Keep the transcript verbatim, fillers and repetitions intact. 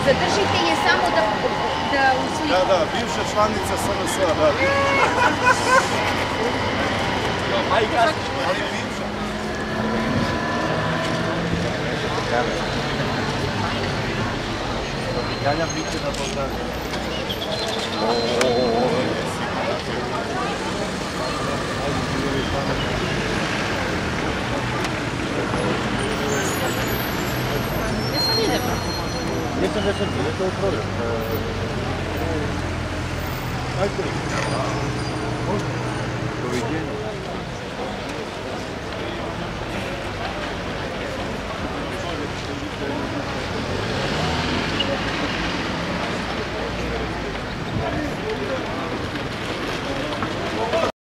Zadržite je samo da, da usliku. Da, da, bivša članica S N S-a, da. Ali bivša. Kanja biće na Bogdanu. Jesam idemo? Jesam, jesam, to je problem. Ajde.